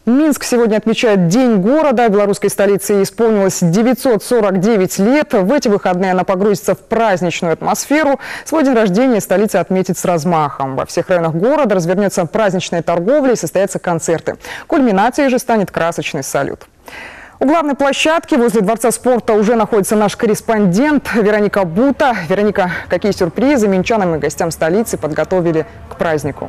Минск сегодня отмечает День города. Белорусской столице исполнилось 949 лет. В эти выходные она погрузится в праздничную атмосферу. Свой день рождения столица отметит с размахом. Во всех районах города развернется праздничная торговля и состоятся концерты. Кульминацией же станет красочный салют. У главной площадки возле Дворца спорта уже находится наш корреспондент Вероника Бута. Вероника, какие сюрпризы минчанам и гостям столицы подготовили к празднику?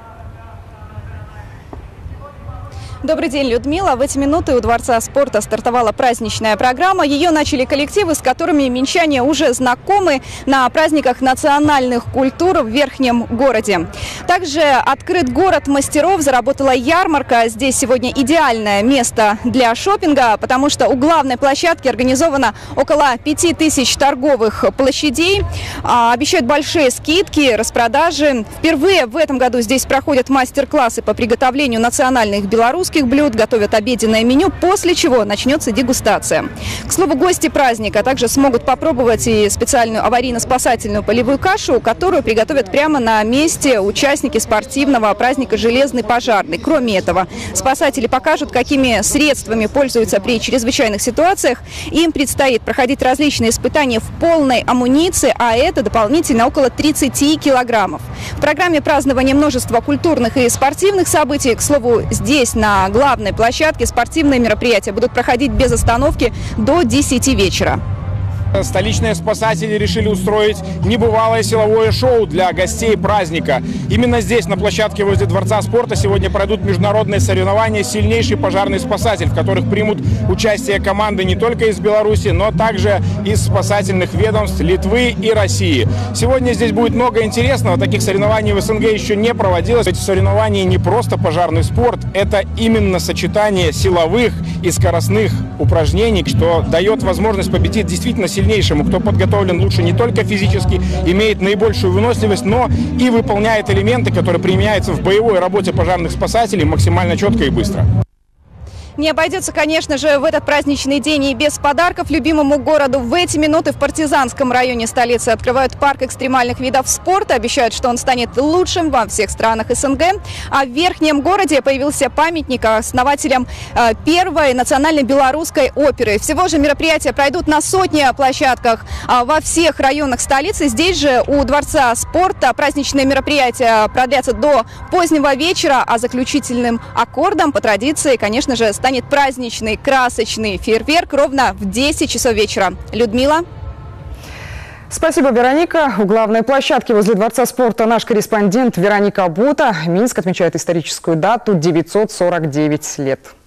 Добрый день, Людмила. В эти минуты у Дворца спорта стартовала праздничная программа. Ее начали коллективы, с которыми минчане уже знакомы на праздниках национальных культур в Верхнем городе. Также открыт город мастеров, заработала ярмарка. Здесь сегодня идеальное место для шопинга, потому что у главной площадки организовано около 5000 торговых площадей. Обещают большие скидки, распродажи. Впервые в этом году здесь проходят мастер-классы по приготовлению национальных белорусских блюд, готовят обеденное меню, после чего начнется дегустация. К слову, гости праздника также смогут попробовать и специальную аварийно-спасательную полевую кашу, которую приготовят прямо на месте участники спортивного праздника «Железный пожарный». Кроме этого, спасатели покажут, какими средствами пользуются при чрезвычайных ситуациях. Им предстоит проходить различные испытания в полной амуниции, а это дополнительно около 30 килограммов. В программе празднования множество культурных и спортивных событий. К слову, здесь, на главной площадке, спортивные мероприятия будут проходить без остановки до 10 вечера. Столичные спасатели решили устроить небывалое силовое шоу для гостей праздника. Именно здесь, на площадке возле Дворца спорта, сегодня пройдут международные соревнования «Сильнейший пожарный спасатель», в которых примут участие команды не только из Беларуси, но также из спасательных ведомств Литвы и России. Сегодня здесь будет много интересного. Таких соревнований в СНГ еще не проводилось. Эти соревнования не просто пожарный спорт, это именно сочетание силовых и скоростных упражнений, что дает возможность победить действительно сильнейшему, кто подготовлен лучше не только физически, имеет наибольшую выносливость, но и выполняет элементы, которые применяются в боевой работе пожарных спасателей максимально четко и быстро. Не обойдется, конечно же, в этот праздничный день и без подарков любимому городу. В эти минуты в Партизанском районе столицы открывают парк экстремальных видов спорта. Обещают, что он станет лучшим во всех странах СНГ. А в Верхнем городе появился памятник основателям первой национальной белорусской оперы. Всего же мероприятия пройдут на сотни площадках во всех районах столицы. Здесь же у Дворца спорта праздничные мероприятия продлятся до позднего вечера, а заключительным аккордом по традиции, конечно же, станет праздничный красочный фейерверк ровно в 10 часов вечера. Людмила. Спасибо, Вероника. У главной площадки возле Дворца спорта наш корреспондент Вероника Бута. Минск отмечает историческую дату – 949 лет.